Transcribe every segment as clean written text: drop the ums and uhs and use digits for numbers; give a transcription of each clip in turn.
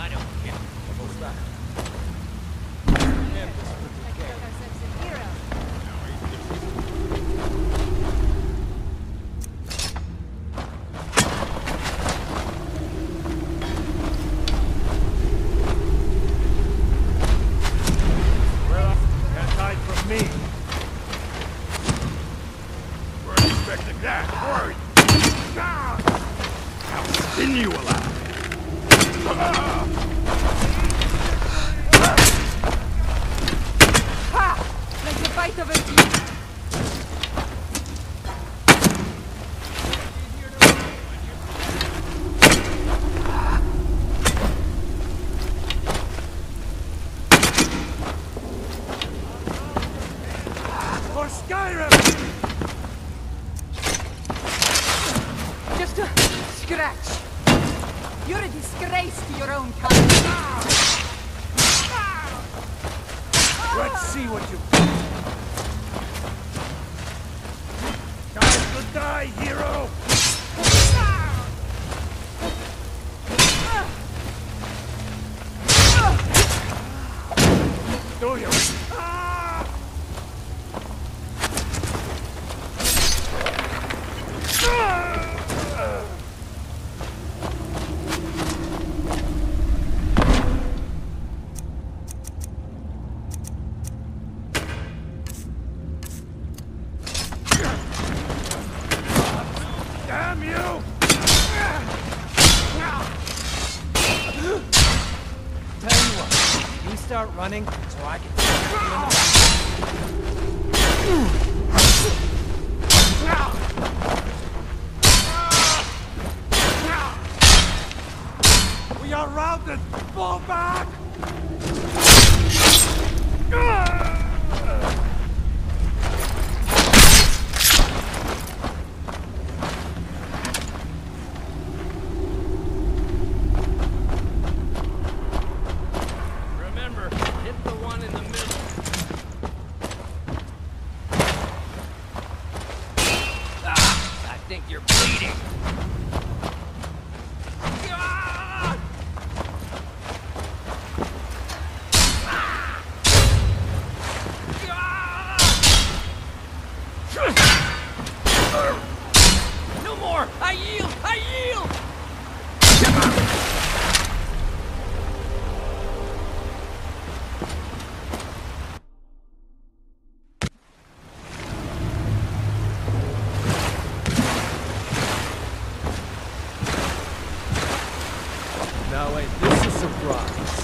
I don't care. What's that? Well, can't hide from me. We're expecting that, worry. I'll spin you alive. Ha! Like the bite of a deer. For Skyrim! Just a scratch. You're a disgrace to your own kind. Let's see what you've got. Time to die, hero! Do you? Damn you! Tell you what, you start running so I can stab you in the back. We are routed! Fall back! Remember, hit the one in the middle. Ah, I think you're bleeding. Ah! Ah! No more! I yield! I yield! Now ain't this a surprise?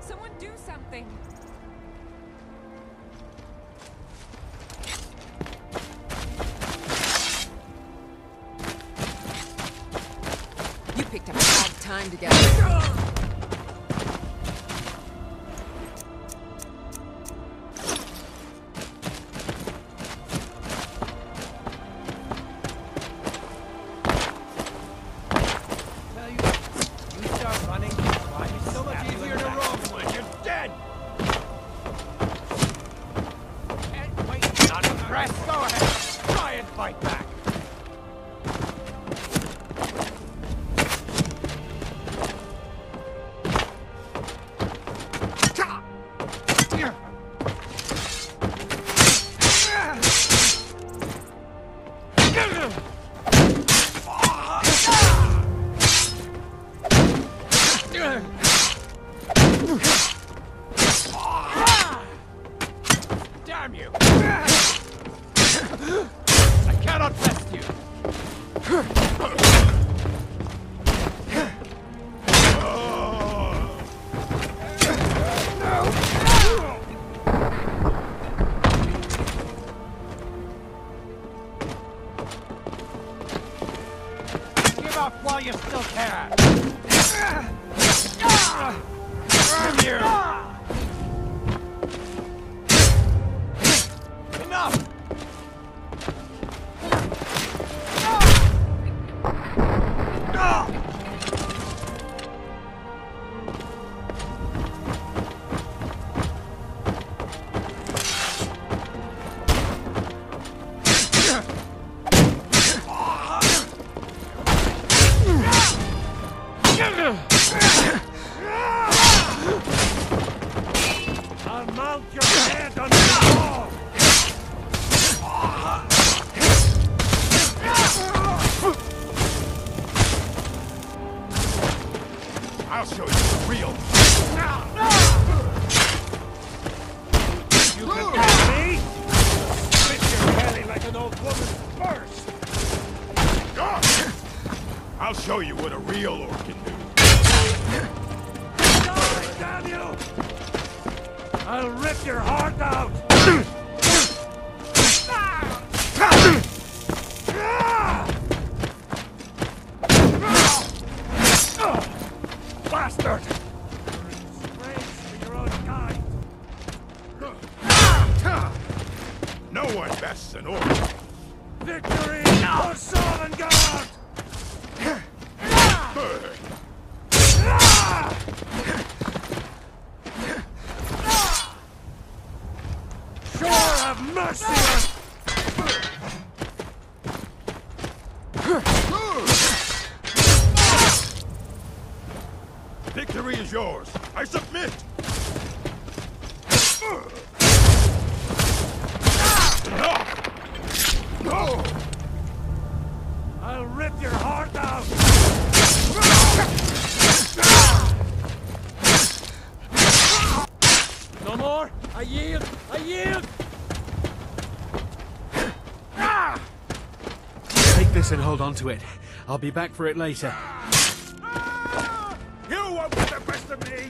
Someone do something! You picked up a bad time to get Tell you, you start running, why it's so much easier to run when you're dead. Wait, not impressed. Go ahead, try and fight back. Damn you! I cannot test you! Give up while you still can! Damn you! Enough! I'll mount your head on the wall! I'll show you the real. You can get me? Spit your belly like an old woman's purse! I'll show you what a real orc can do. Die, damn you! I'll rip your heart out! Bastard! Disgrace for your own kind! No one bests an orc. Victory for Sovngarde! Sure have mercy on... Victory is yours. I submit. No! I'll rip your heart out! No more! I yield! I yield! Take this and hold on to it. I'll be back for it later. You won't get the best of me!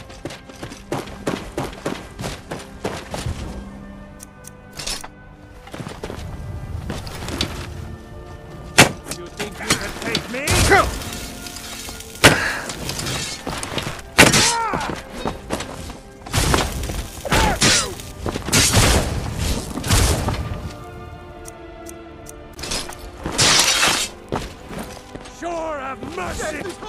You think you can take me? Sure have mercy!